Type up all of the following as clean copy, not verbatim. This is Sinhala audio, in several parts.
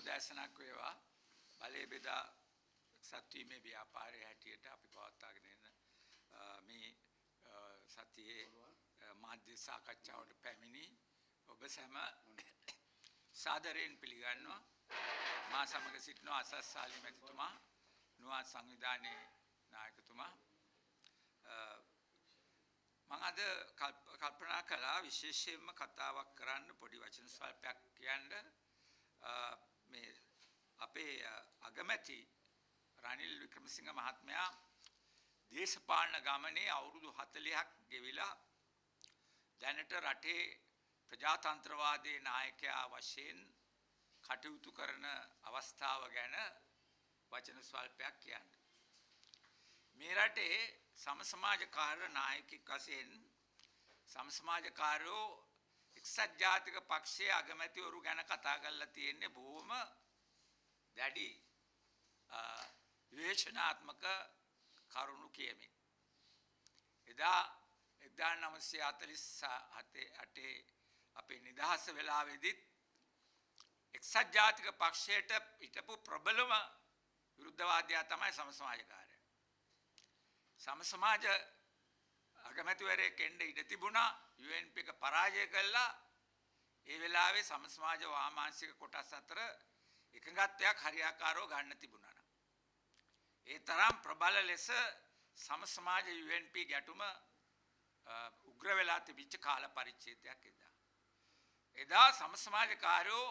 උදෑසනක් වේවා බලය බෙදා සත්වීමේ ව්‍යාපාරයේ හැටියට අපි පවත්වාගෙන එන මේ සතියේ මාධ්‍ය සාකච්ඡාවට පැමිණි ඔබ සැම සාදරයෙන් පිළිගන්නවා. මා සමග සිටින අසස් සාලි මැතිතුමා, නුවන් සංවිධානයේ නායකතුමා. මම අද කල්පනා කළා විශේෂයෙන්ම කතාවක් කරන්න පොඩි වචන ස්වල්පයක් කියන්න. මේ අපේ අගමැති රනිල් වික්‍රමසිංහ මහත්මයා දේශපාලන ගමනේ අවුරුදු 40ක් ගෙවිලා දැනට රටේ ප්‍රජාතන්ත්‍රවාදී නායකයා වශයෙන් කටයුතු කරන අවස්ථාව ගැන වචන ස්වල්පයක් කියන්න. මේ රටේ සම සමාජකාර නායකයෙක් වශයෙන් සම සමාජකාරයෝ එක්සත් ජාතික පක්ෂයේ අගමැතිවරු ගැන කතා කරලා තියෙන්නේ බොහොම දැඩි විවේචනාත්මක කරුණු කියමින්. එදා 1948 අපේ නිදහස වෙලාවේදීත් එක්සත් ජාතික පක්ෂයට හිටපු ප්‍රබලම විරුද්ධවාදියා තමයි සම සමාජකාරයා. සම සමාජ අගමැතිවරයෙක් එන්න ඉඩ තිබුණා. UNP එක පරාජය කළා. ඒ වෙලාවේ සම සමාජ වාමාංශික කොටස් අතර එකඟත්වයක් හරියාකාරව ගන්න තිබුණා. ඒ තරම් ප්‍රබල ලෙස සම සමාජ UNP ගැටුම උග්‍ර වෙලා තිබිච්ච කාල පරිච්ඡේදයක් එදා. එදා සම සමාජකාරයෝ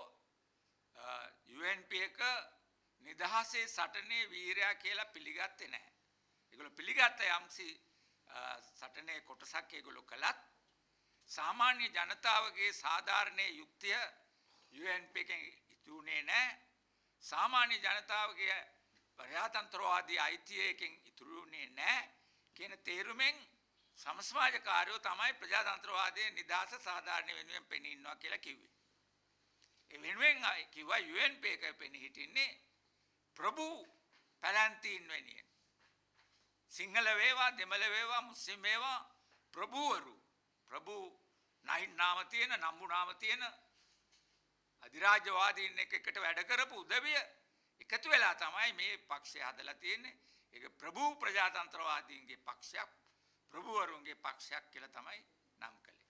UNP එක නිදහසේ සටනේ වීරයා කියලා පිළිගත්තේ නැහැ. ඒගොල්ලෝ පිළිගත්ත යම්සි සටනේ කොටසක් ඒගොල්ලෝ කළත් සාමාන්‍ය ජනතාවගේ සාධාරණ යුක්තිය UNP එකෙන් ඉතුරුනේ නැහැ. සාමාන්‍ය ජනතාවගේ ප්‍රජාතන්ත්‍රවාදී අයිතියකින් ඉතුරුනේ නැහැ කියන තේරුමෙන් සම සමාජකාරයෝ තමයි ප්‍රජාතන්ත්‍රවාදයේ නිදහස සාධාරණ වෙනුවෙන් පෙනී ඉන්නවා කියලා කිව්වේ. ඒ වෙනුවෙන් කිව්වා UNP එක පෙනී හිටින්නේ ප්‍රභු පැලැන්තීන් වෙනුවෙන්. සිංහල වේවා, දෙමළ වේවා, මුස්ලිම් වේවා ප්‍රභූවරු, ප්‍රභු නාම තියෙන, නම්බු නාම තියෙන අධිරාජ්‍යවාදීන් එකට වැඩ කරපු උදවිය එකතු වෙලා තමයි මේ පක්ෂය හදලා තියෙන්නේ. ඒක ප්‍රභූ ප්‍රජාතන්ත්‍රවාදීන්ගේ පක්ෂයක්, ප්‍රභූවරුන්ගේ පක්ෂයක් කියලා තමයි නම් කළේ.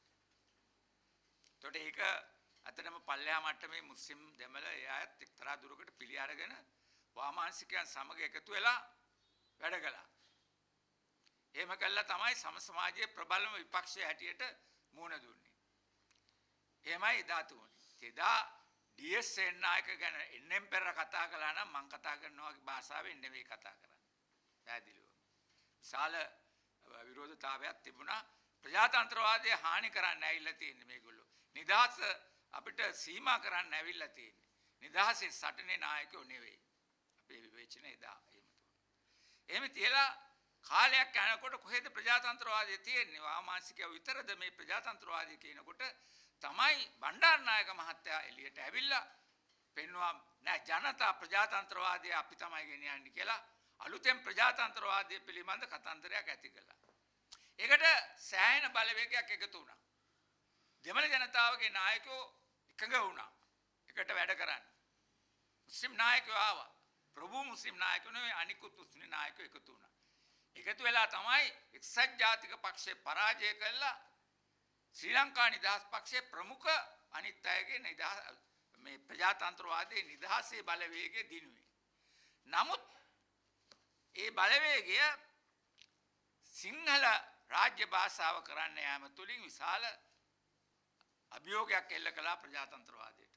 එතකොට ඒක අතනම පල්ලෙහා මට්ටමේ මුස්ලිම් දෙමළ ඒ අයත් එක්තරා දුරකට පිළි අරගෙන වාමාංශිකයන් සමග එකතු වෙලා වැඩ කළා. එහෙම කළා තමයි සම සමාජයේ ප්‍රබලම විපක්ෂය හැටියට මුහුණ දුන්නේ. එහෙමයි එදා තුනේ. එදා DS සේනායක ගැන එන්නෙන් පෙර කතා කළා නම් මම කතා කරනවා වගේ භාෂාවෙන් නෙවෙයි කතා කරන්නේ. පැහැදිලිව. විශාල විරෝධතාවයක් තිබුණා. ප්‍රජාතන්ත්‍රවාදයේ හානි කරන්න ඇවිල්ලා තියෙන්නේ මේගොල්ලෝ. නිදහස අපිට සීමා කරන්න ඇවිල්ලා තියෙන්නේ. නිදහසේ සටනේ නායකයෝ නෙවෙයි. අපේ විවේචනය එදා එහෙම තුන. එහෙම තියලා කාලයක් යනකොට කොහෙද ප්‍රජාතන්ත්‍රවාදය තියෙන්නේ? වාමාංශිකයෝ විතරද මේ ප්‍රජාතන්ත්‍රවාදී කියනකොට තමයි බණ්ඩාරනායක මහත්තයා එළියට ඇවිල්ලා පෙන්වුවා නෑ ජනතා ප්‍රජාතන්ත්‍රවාදය අපි තමයි ගෙනියන්නේ කියලා අලුතෙන් ප්‍රජාතන්ත්‍රවාදය පිළිබඳ කතන්දරයක් ඇති කළා. ඒකට සෑහෙන බලවේගයක් එකතු වුණා. දෙමළ ජනතාවගේ නායකයෝ එකඟ වුණා. එකට වැඩ කරන්න. මුස්ලිම් නායකයෝ ආවා. ප්‍රභූ මුස්ලිම් නායකයෝ නෙවෙයි අනිකුත් මුස්ලිම් නායකයෝ එකතු වුණා. එකතු වෙලා තමයි එක්සත් ජාතික පක්ෂය පරාජය කළා. ශ්‍රී ලංකා නිදහස් පක්ෂයේ ප්‍රමුඛ අනිත් අයගේ නිදහස් මේ ප්‍රජාතන්ත්‍රවාදයේ නිදහසේ බලවේගය දිනුවේ. නමුත් ඒ බලවේගය සිංහල රාජ්‍ය භාෂාව කරන්න යාම තුලින් විශාල අභියෝගයක් එල්ල කළා ප්‍රජාතන්ත්‍රවාදයට.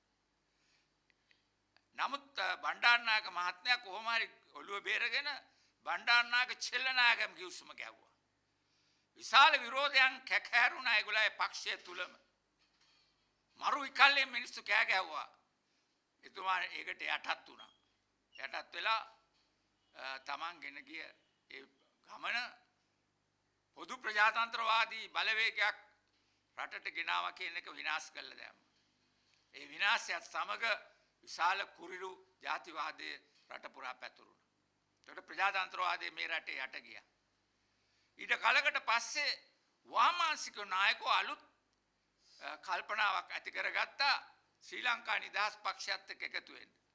නමුත් බණ්ඩාරනායක මහත්මයා කොහොම හරි ඔළුව බේරගෙන බණ්ඩාරනායක චෙල්ලනායකම කිව්සුම ගැව්වා. විශාල විරෝධයන් කැකෑරුණා ඒගොල්ලේ පක්ෂය තුලම. මරු ඉකල්ලේ මිනිස්සු කෑ ගැව්වා. එතුමා ඒකට යටත් වුණා. යටත් වෙලා තමන් ගෙන ගිය ඒ ගමන පොදු ප්‍රජාතන්ත්‍රවාදී බලවේගයක් රටට ගෙනාවා කියන එක විනාශ කළා දැම්ම. ඒ විනාශයත් සමග විශාල කුරිරු ජාතිවාදයේ රට පුරා පැතුරුණා. ඒකට ප්‍රජාතන්ත්‍රවාදයේ මේ රටේ යට ගියා. ඊට කලකට පස්සේ වාමාංශික නායකෝ අලුත් කල්පනාවක් ඇති කරගත්තා ශ්‍රී ලංකා නිදහස් පක්ෂයත් එක්ක එකතු වෙන්න.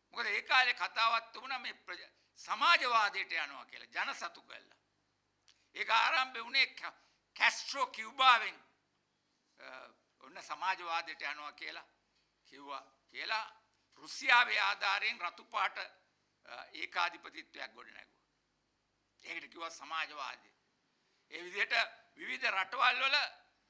මොකද ඒ කාලේ කතාවක් තිබුණා මේ සමාජවාදයට යනවා කියලා ජන සතු කළා. ඒක ආරම්භ වුණේ කැස්ට්‍රෝ කියුබාවෙන් ඔන්න සමාජවාදයට යනවා කියලා කිව්වා කියලා රුසියාවේ ආධාරයෙන් රතු පාට ඒකාධිපතිත්වයක් ගොඩනැගුවා. ඒකට කිව්වා සමාජවාදය. ඒ විදිහට විවිධ රටවල් වල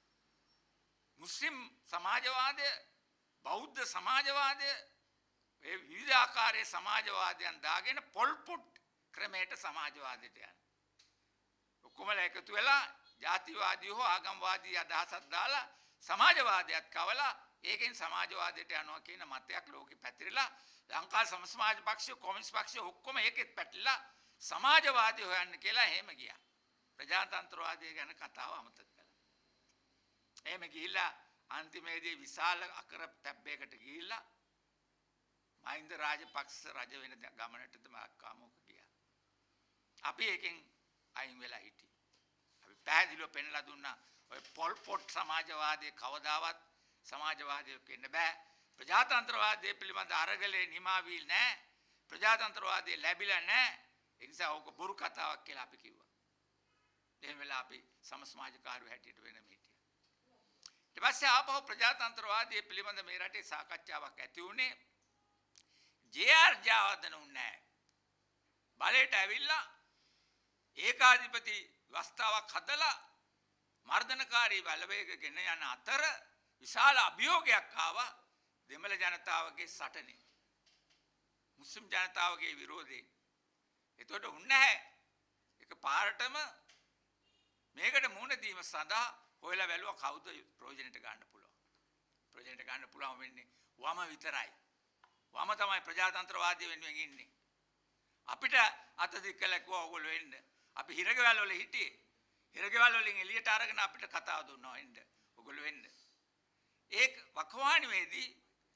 මුස්ලිම් සමාජවාදය, බෞද්ධ සමාජවාදය, ඒ විවිධ ආකාරයේ සමාජවාදයන් දාගෙන පොල් පොට් ක්‍රමයට සමාජවාදයට යන. ඔක්කොමලා එකතු වෙලා ජාතිවාදී හෝ ආගම්වාදී අදහසක් දාලා සමාජවාදයක් කවලා ඒකෙන් සමාජවාදයට යනවා කියන මතයක් ලෝකෙ පැතිරලා ලංකා සමාජ පක්ෂය, කොමියුනිස්ට් පක්ෂය ඔක්කොම ඒකෙත් පැටලලා සමාජවාදී හොයන්න කියලා එහෙම ගියා. ප්‍රජාතන්ත්‍රවාදය ගැන කතාව අමතක කළා. එහෙම ගිහිල්ලා අන්තිමේදී විශාල අකර තැබ්බයකට ගිහිල්ලා මහින්ද රාජපක්ෂ රජ වෙන ගමනටද මක්කාමෝක ගියා. අපි ඒකෙන් අයින් වෙලා හිටියේ. අපි පැහැදිලිව පෙන්ලා දුන්නා ඔය පොල් පොට් සමාජවාදයේ කවදාවත් සමාජවාදයක් වෙන්න බෑ. ප්‍රජාතන්ත්‍රවාදයේ පිළිබඳ අරගලේ නිමාවීල් නැහැ. ප්‍රජාතන්ත්‍රවාදයේ ලැබිලා නැහැ. ඒ නිසා ඕක බොරු කතාවක් කියලා අපි කිව්වා. එහෙම වෙලා අපි සමාජකාරයෝ හැටියට වෙනම හිටියා. ඊට පස්සේ ආපහු ප්‍රජාතන්ත්‍රවාදයේ පිළිබඳ මේ රටේ සාකච්ඡාවක් ඇති වුණේ ජේ.ආර්. ජයවර්ධන උන්නේ බලයට ඇවිල්ලා ඒකාධිපති වස්තාවක් හදලා මර්ධනකාරී බලවේගගෙන යන අතර විශාල අභියෝගයක් ආවා දෙමළ ජනතාවගේ සටනේ. මුස්ලිම් ජනතාවගේ විරෝධයෙන්. එතකොට උන්නේ එක පාරටම මේකට මුහුණ දීම සඳහා හොයලා බැලුවා කවුද ප්‍රයෝජනෙට ගන්න පුළුවන්. ප්‍රයෝජනෙට ගන්න පුළුවන් වෙන්නේ වම විතරයි. වම තමයි ප්‍රජාතන්ත්‍රවාදී වෙනුවෙන් ඉන්නේ. අපිට අත දික්කලා කිව්වා ඕගොල්ලෝ එන්න. අපි හිරගෙවල් වල හිටියේ. හිරගෙවල් වලින් එළියට අරගෙන අපිට කතාව දුන්නා එන්න. ඕගොල්ලෝ එන්න. ඒ වකවානුවේදී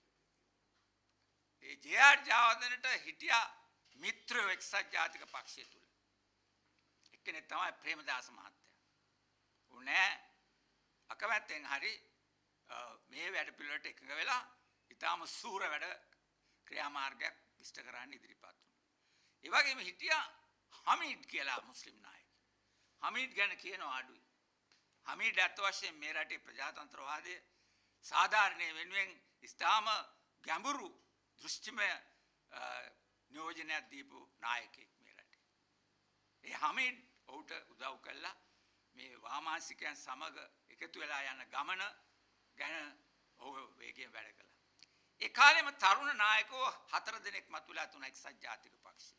ඒ ජේ.ආර්. ජයවර්ධනට හිටියා මිත්‍රයෝ එක්සත් ජාතික පක්ෂය තුල. එක්කෙනෙක් තමයි ප්‍රේමදාස මහත්තයා. උනේ අකමැත්තෙන් හරි මේ වැඩ පිළිවෙලට එකඟ වෙලා ඊටාම සූර වැඩ ක්‍රියාමාර්ගයක් ඉෂ්ට කරන්න ඉදිරිපත් වුණා. ඒ වගේම හිටියා හමීඩ් කියලා මුස්ලිම් නායකයෙක්. හමීඩ් ගැන කියනවා අඩුයි. හමීඩ් අත් වශයෙන් මේ රටේ ප්‍රජාතන්ත්‍රවාදය සාධාරණයේ වෙනුවෙන් ඉස්තාම ගැඹුරු දෘෂ්ටිමය නියෝජනයක් දීපු නායකයෙක් මේ රටේ. ඒ හමීඩ් ඔහුට උදව් කළා මේ වාමාංශිකයන් සමග එකතු වෙලා යන ගමන ගැන ඔහු වේගයෙන් වැඩ කළා. ඒ කාලෙම තරුණ නායකයෝ 4 දෙනෙක් මතුවලා තුන එක්සත් ජාතික පක්ෂය.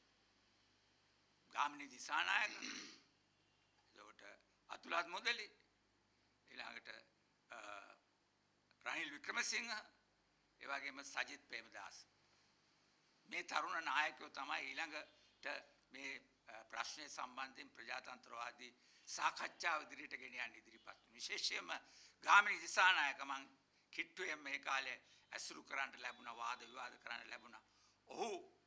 ගාමිණී දිසානායක, එතකොට අතුලත් මොදලි, ඊළඟට රනිල් වික්‍රමසිංහ, ඒ වගේම සජිත් ප්‍රේමදාස. මේ තරුණ නායකයෝ තමයි ඊළඟට මේ ප්‍රශ්නය සම්බන්ධයෙන් ප්‍රජාතන්ත්‍රවාදී සාකච්ඡාව ඉදිරියට ගෙන යන්න ඉදිරිපත් වුණා. විශේෂයෙන්ම ගාමිණී දිසානායක මං කිට්ටුවෙන් මේ කාලේ ඇසුරු කරන්න ලැබුණා, වාද විවාද කරන්න ලැබුණා. ඔහු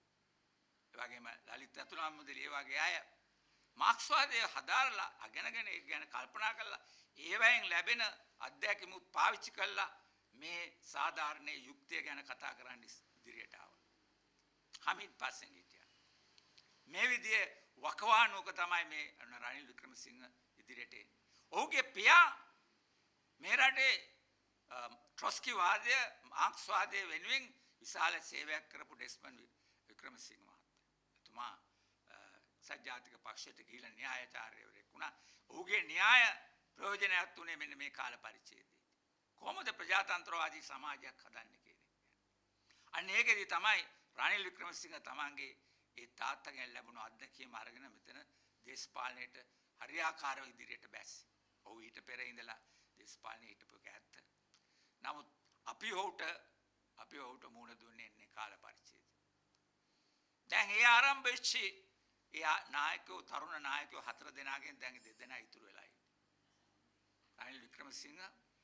ඒ වගේම ලලිත් අතුලත් මුදලි ඒ වගේ අය මාක්ස්වාදය හදාරලා අගෙනගෙන ඒක ගැන කල්පනා කරලා ඒවයින් ලැබෙන අත්දැකීමුත් පාවිච්චි කළා මේ සාධාරණ යුක්තිය ගැන කතා කරන්න ඉදිරියට ආවා. හමීඩ් පස්සෙන් හිටියා. මේ විදිහේ වකවානුවක තමයි මේ රනිල් වික්‍රමසිංහ ඉදිරියට එන්නේ. ඔහුගේ පියා මේ රටේ ට්‍රොස්කිවාදය, මාක්ස්වාදය වෙනුවෙන් විශාල සේවයක් කරපු ඩෙස්මන්ඩ් වික්‍රමසිංහ මහත්තයා. එතුමා සජාතික පක්ෂයට ගිහිලා න්‍යායාචාර්යවරයෙක් වුණා. ඔහුගේ න්‍යාය ප්‍රයෝජනයක් තුනේ මෙන්න මේ කාල පරිච්ඡේදයේදී. කොහොමද ප්‍රජාතන්ත්‍රවාදී සමාජයක් හදන්නේ කියන එක. අන්න ඒකෙදි තමයි රනිල් වික්‍රමසිංහ තමන්ගේ ඒ තාත්තගෙන් ලැබුණු අත්දැකීම අරගෙන මෙතන දේශපාලනයට හරියාකාරව ඉදිරියට බැස්සේ. ඔහු ඊට පෙර ඉඳලා දේශපාලනයේ හිටපු ඇත්ත. නමුත් අපි ඔහුට මුණ දුන්නේ නැහැ කාල පරිච්ඡේදය. දැන් ඒ ආරම්භ වෙච්චි ඒ නායකයෝ, තරුණ නායකයෝ 4 දෙනාගෙන් දැන් 2 දෙනා ඉතුරු වෙලා ඉන්නේ. රනිල් වික්‍රමසිංහ,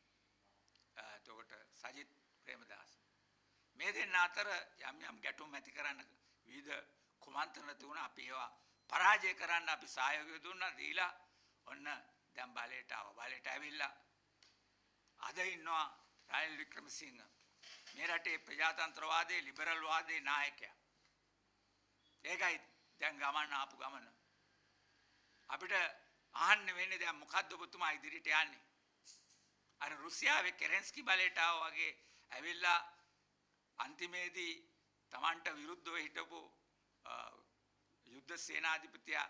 එතකොට සජිත් ප්‍රේමදාස. මේ දෙන්න අතර යම් ගැටුම් ඇති කරන්න විවිධ කුමන්ත්‍රණ තිබුණා. අපි ඒවා පරාජය කරන්න අපි සහයෝගය දුන්නා, දීලා ඔන්න දැන් බලයට ආවා. බලයට ඇවිල්ලා අද ඉන්නවා රනිල් වික්‍රමසිංහ, මේ රටේ ප්‍රජාතන්ත්‍රවාදයේ ලිබරල් වාදයේ නායකයා. ඒකයි දැන් ගමන් ආපු ගමන. අපිට ආහන්න වෙන්නේ දැන් මොකද්ද ඔබතුමා ඉදිරියට යන්නේ? අර රුසියාවේ කෙරෙන්ස්කි බලයට ආවා වගේ ඇවිල්ලා අන්තිමේදී තමන්ට විරුද්ධව හිටපු යුද්ධ සේනාධිපතියා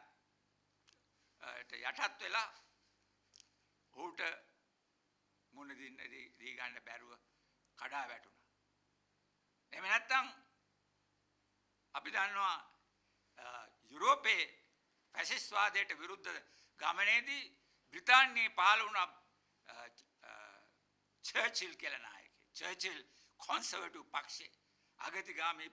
යටත් වෙලා ඔහුට මුණ දී ගන්න බැරුව කඩා වැටුණා. එහෙම නැත්නම් අපි දන්නවා යුරෝපයේ ෆැසිස්ට්වාදයට විරුද්ධ ගමනේදී බ්‍රිතාන්‍යයේ පහළ වුණ චර්චිල් කියලා නායකයෙක්. චර්චිල් කොන්සර්වටිව් පක්ෂයේ අගතිගාමී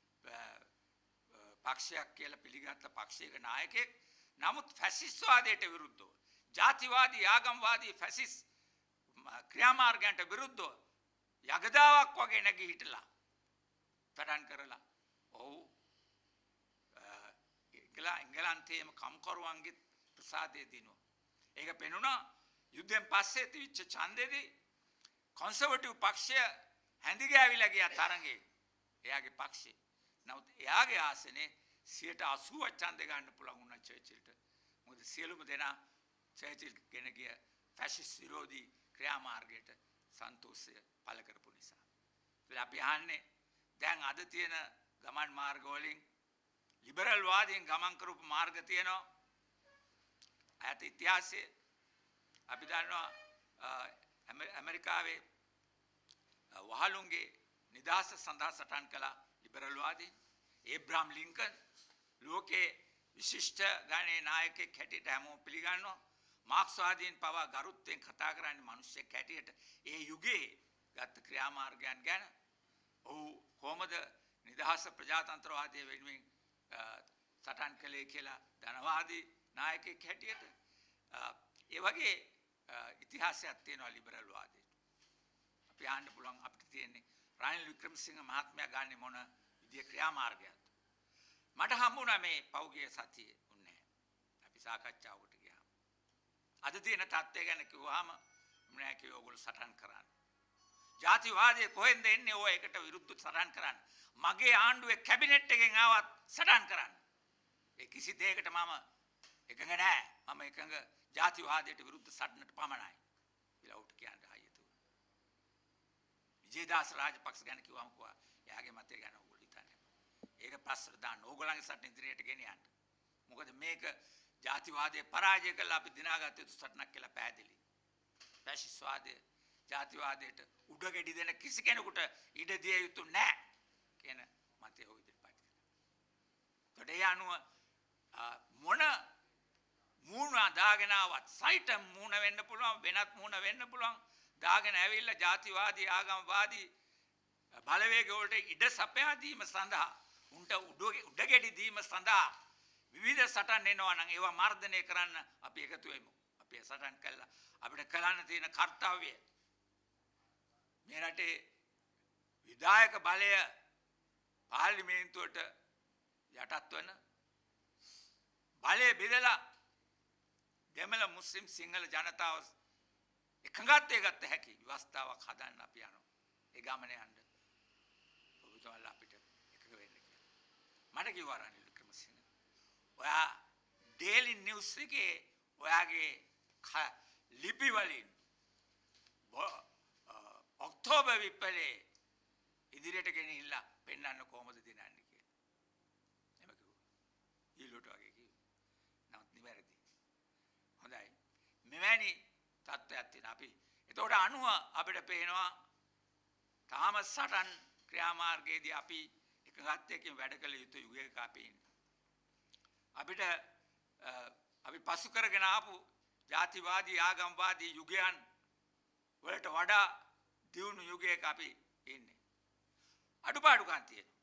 පක්ෂයක් කියලා පිළිගත්ත පක්ෂයක නායකයෙක්. නමුත් ෆැසිස්ට්වාදයට විරුද්ධව ජාතිවාදී ආගම්වාදී ෆැසිස් ක්‍රියාමාර්ගයන්ට විරුද්ධව යගදාවක් වගේ නැගී හිටලා තඩන් කරලා ඔහු එංගලන්තයේම කම්කරුවන්ගේ ප්‍රසාදය දිනුවා. ඒක පෙනුණා යුද්ධයෙන් පස්සේ තිබිච්ච ඡන්දෙදී කොන්සර්වටිව් පක්ෂය හැඳිගෑවිලා ගියා තරඟේ. එයාගේ පක්ෂේ. නමුත් එයාගේ ආසනේ 80% ඡන්දෙ ගන්න පුළුවන් වුණා චර්චිල්ට. මොකද සියලුම දෙනා චර්චිල් ගෙන ගිය ෆැසිස්ට් විරෝධී ක්‍රියාමාර්ගයට සන්තෝෂය පළ කරපු නිසා. ඉතින් අපි අහන්නේ දැන් අද තියෙන ගමන් මාර්ග වලින් ලිබරල් වාදීන් ගමන් කරපු මාර්ග තියෙනවා. ඈත ඉතිහාසයේ අපි දන්නවා ඇමරිකාවේ වහලුන්ගේ නිදහස සඳහා සටන් කළ ලිබරල් වාදීන් ඒබ්‍රහම් ලින්කන් ලෝකේ විශිෂ්ට ගණේ නායකයෙක් හැටියට හැමෝම පිළිගන්නවා. මාක්ස්වාදීන් පවා ගරුත්වයෙන් කතා කරන්නේ මිනිස්සෙක් හැටියට ඒ යුගයේ ගත් ක්‍රියාමාර්ගයන් ගැන. ඔහු කොහොමද නිදහස ප්‍රජාතන්ත්‍රවාදයේ වෙනුවෙන් සටන් කළේ කියලා ධනවාදී නායකයෙක් හැටියට ඒ වගේ ඉතිහාසයක් තියෙනවා ලිබරල් වාදයට. අපි අහන්න පුළුවන් අපිට තියෙන්නේ රනිල් වික්‍රමසිංහ මහත්මයා ගන්නේ මොන විදිය ක්‍රියාමාර්ගයක්ද? මට හම්බුණා මේ පෞගිය සතියේ උන්නේ. අපි සාකච්ඡාවකට ගියාම. අද තියෙන තත්ත්වය ගැන කිව්වහම මම කිව්වා ඔයගොල්ලෝ සටන් කරන්න. ජාතිවාදයේ කොහෙන්ද එන්නේ ඔය එකට විරුද්ධව සටන් කරන්න. මගේ ආණ්ඩුවේ කැබිනට් එකෙන් ආවත් සටන් කරන්න. ඒ කිසි දෙයකට මම එකඟ නැහැ. මම එකඟ ජාතිවාදයට විරුද්ධ සටනට පමණයි. කියලා උට කියන්න හයිය තුන. විජේදාස රාජපක්ෂ ගැන කිව්වම කිව්වා එයාගේ මතය ගැන ඕගොල්ලෝ හිතන්නේ. ඒක පස්සට දාන්න ඕගොල්ලන්ගේ සටන ඉදිරියට ගෙනියන්න. මොකද මේක ජාතිවාදයේ පරාජය කළා අපි දිනාගත්ත යුතු සටනක් කියලා පැහැදිලි. ෆැසිස්ට්වාදයේ ජාතිවාදයට උඩගෙඩි දෙන කිසි කෙනෙකුට ඉඩ දිය යුතු නැහැ කියන මතය ඔය ඉදිරිපත් කළා. ඒ අනුව මොන මූණ දාගෙන ආවත් සයිට මූණ වෙන්න පුළුවන් වෙනත් මූණ වෙන්න පුළුවන් දාගෙන ඇවිල්ලා ජාතිවාදී ආගම්වාදී බලවේග වලට ඉඩ සපයා දීම සඳහා උන්ට උඩගෙඩි දීම සඳහා විවිධ සටන් එනවා නම් ඒවා මර්ධනය කරන්න අපි එකතු වෙමු. අපි සටන් කළා අපිට කරන්න තියෙන කාර්යය මේ රටේ විධායක බලය පාර්ලිමේන්තුවට යටත් වෙන බලය බෙදලා දෙමළ මුස්ලිම් සිංහල ජනතාව එකඟත්වයේ ගත්ත හැකි ව්‍යවස්ථාවක් හදන්න අපි යනවා. ඒ ගමන යන්න. ඔබතුමාලා අපිට එකඟ වෙන්න කියලා. මට කිව්වා රනිල් වික්‍රමසිංහ. ඔයා ඩේලි නිවුස් එකේ ඔයාගේ ලිපි වලින් ඔක්තෝබර් විප්ලවයේ ඉදිරියට ගෙනිහිල්ලා පෙන්වන්න කොහොමද දිනන්නේ කියලා. එහෙම කිව්වා. ඊළොට වගේ කිව්වා. නමුත් නිවැරදි. හොඳයි. මෙවැනි තත්ත්වයක් තියෙන අපි එතකොට අනුව අපිට පේනවා තාම සටන් ක්‍රියාමාර්ගයේදී අපි එකගත්තයකින් වැඩ කළ යුතු යුගයක අපි ඉන්නේ. අපිට අපි පසු කරගෙන ආපු ජාතිවාදී ආගම්වාදී යුගයන් වලට වඩා දියුණු යුගයක අපි ඉන්නේ. අඩුපාඩුකම් තියෙනවා.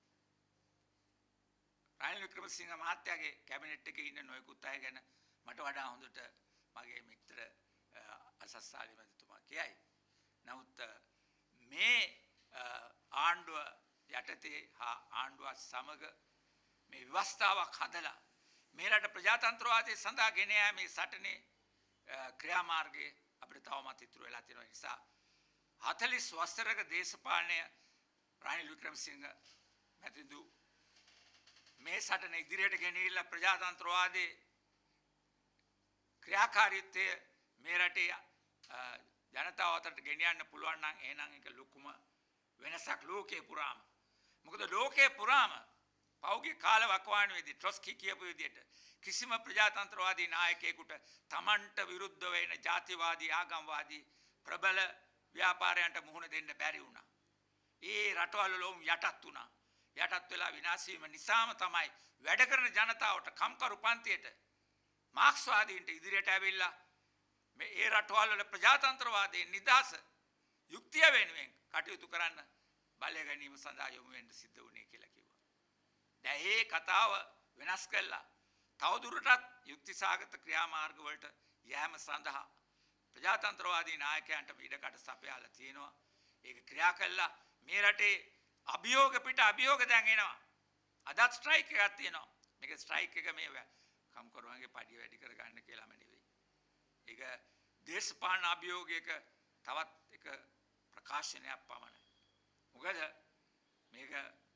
රනිල් වික්‍රමසිංහ මහත්තයාගේ කැබිනට් එකේ ඉන්න නොයෙකුත් අය ගැන මට වඩා හොඳට මගේ මිත්‍ර අසස්සාලි මැතිතුමා කියයි. නමුත් මේ ආණ්ඩුව යටතේ හා ආණ්ඩුව සමග මේ ව්‍යවස්ථාවක් හදලා මේ රට ප්‍රජාතන්ත්‍රවාදයේ සඳහා ගෙන යාමේ සටනේ ක්‍රියාමාර්ගයේ අපිට තවමත් ඉතුරු වෙලා තියෙන නිසා 40 වසරක දේශපාලනය රනිල් වික්‍රමසිංහ මැතිතු මේ සටන ඉදිරියට ගෙනහිල්ලා ප්‍රජාතන්ත්‍රවාදයේ ක්‍රියාකාරීත්වය මේ රටේ ජනතාව අතරට ගෙනියන්න පුළුවන් නම් එහෙනම් ඒක ලොකුම වෙනසක් ලෝකේ පුරාම. මොකද ලෝකේ පුරාම පෞගේ කාල වකවානුවේදී ට්‍රොස්කි කියපු විදිහට කිසිම ප්‍රජාතන්ත්‍රවාදී නායකයෙකුට තමන්ට විරුද්ධ වෙන ජාතිවාදී ආගම්වාදී ප්‍රබල ව්‍යාපාරයන්ට මුහුණ දෙන්න බැරි වුණා. ඒ රටවල ලෝම් යටත් වුණා. යටත් වෙලා විනාශ වීම නිසාම තමයි වැඩ කරන ජනතාවට කම්කරු පන්තියට මාක්ස්වාදීන්ට ඉදිරියට ඇවිල්ලා මේ ඒ රටවල් වල ප්‍රජාතන්ත්‍රවාදයේ නිදහස යුක්තිය වෙනුවෙන් කටයුතු කරන්න බලය ගැනීම සඳහා යොමු වෙන්න සිද්ධ වුණේ කියලා කිව්වා. දැන් මේ කතාව වෙනස් කළා. තවදුරටත් යුක්තිසාගත ක්‍රියාමාර්ග වලට යෑම සඳහා ප්‍රජාතන්ත්‍රවාදී නායකයන්ට ඉඩකඩ සපයාලා තියෙනවා. ඒක ක්‍රියා කළා. මේ රටේ අභියෝග පිට අභියෝග දැන් එනවා. අදත් ස්ට්‍රයික් එකක් තියෙනවා. මේක ස්ට්‍රයික් එක මේ කම්කරුවන්ගේ පඩිය වැඩි කරගන්න කියලාම නෙවෙයි. ඒක දේශපාලන අභියෝගයක තවත් එක ප්‍රකාශනයක් පමණයි. මොකද මේක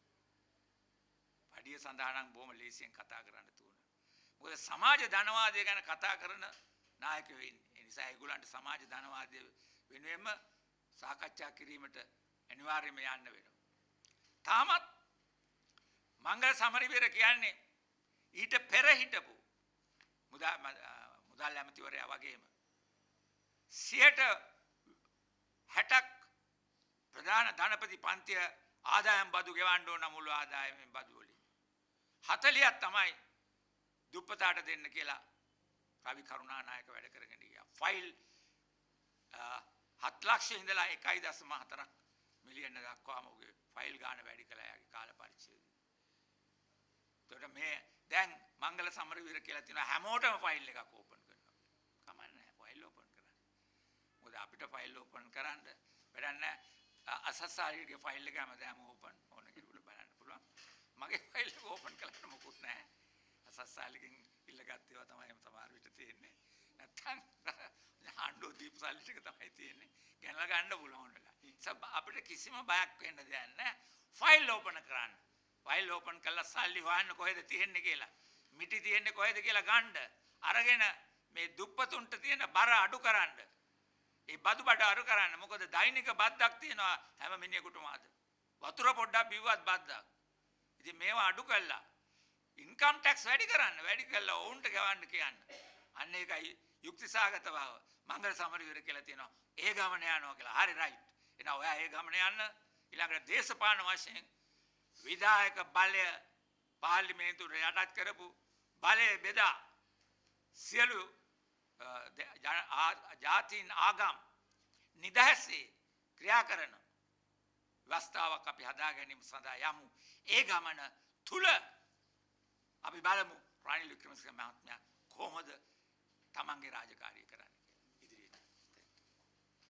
පඩිය සඳහා නම් බොහොම ලේසියෙන් කතා කරන්න තුන. මොකද සමාජ ධනවාදය ගැන කතා කරන නායකයෝ ඉන්නේ. ඒ නිසා ඒගොල්ලන්ට සමාජ ධනවාදය වෙනුවෙන්ම සාකච්ඡා කිරීමට අනිවාර්යයෙන්ම යන්න වෙනවා. තාමත් මංගල සමරවීර කියන්නේ ඊට පෙර හිටපු මුදල් ඇමතිවරයා වගේම 60ක් ප්‍රධාන ධනපති පන්තිය ආදායම් බදු ගෙවන්න ඕන මුළු ආදායමෙන් බදු වලින් 40ක් තමයි දුප්පතාට දෙන්න කියලා රවි කරුණානායක වැඩ කරගෙන ගියා. ෆයිල් 7 ලක්ෂ ඉඳලා 1.4 මිලියන දක්වාම උගේ ෆයිල් ගාන වැඩි කළා යාගේ කාල පරිච්ඡේදය. ඒකට මේ දැන් මංගල සමරවීර කියලා තියෙනවා හැමෝටම ෆයිල් එකක් ඕපන් කරනවා. කමන්නේ ෆයිල් ඕපන් කරන්න. මොකද අපිට ෆයිල් ඕපන් කරන්න වැඩක් නැහැ. අසස්සාරිගේ ෆයිල් එක හැමදාම ඕපන් ඕන කෙනෙකුට බලන්න පුළුවන්. මගේ ෆයිල් එක ඕපන් කළාට මොකුත් නැහැ. අසස්සාලිගෙන් ඉල්ලගත්ත ඒවා තමයි සමහර විට තියෙන්නේ. නැත්තම් ආණ්ඩුව දීපු සල්ලි ටික තමයි තියෙන්නේ. ගෙනලා ගන්න පුළුවන් වෙලා. අපිට කිසිම බයක් වෙන්න දෙයක් නැහැ. ෆයිල් ඕපන් කරන්න. ෆයිල් ඕපන් කළා සල්ලි හොයන්න කොහෙද තියෙන්නේ කියලා. මිටි තියෙන්නේ කොහෙද කියලා ගන්න. අරගෙන මේ දුප්පතුන්ට තියෙන බර අඩු කරන්න. ඒ බදු බඩ අඩු කරන්න. මොකද දෛනික බද්දක් තියෙනවා හැම මිනිහෙකුටම අද. වතුර පොඩ්ඩක් බිව්වත් බද්දක්. ඉතින් මේවා අඩු කළා. ඉන්කම් ටැක්ස් වැඩි කරන්න. වැඩි කළා ඔවුන්ට ගෙවන්න කියන්න. අන්න ඒකයි යුක්තිසාගත බව. මංගල සමරවීර කියලා තියෙනවා. ඒ ගමන යනවා කියලා. හරි රයිට්. එහෙනම් ඔයා ඒ ගමන යන්න. ඊළඟට දේශපාලන වශයෙන් විධායක බලය පාර්ලිමේන්තුවට යටත් කරපු බලය බෙදා සියලු ජාතීන් ආගම් නිදහසේ ක්‍රියා කරන ව්‍යවස්ථාවක් අපි හදා ගැනීම සඳහා යමු. ඒ ගමන තුල අපි බලමු රනිල් වික්‍රමසිංහ මහත්මයා කොහොමද තමන්ගේ රාජකාරිය කරන්නේ.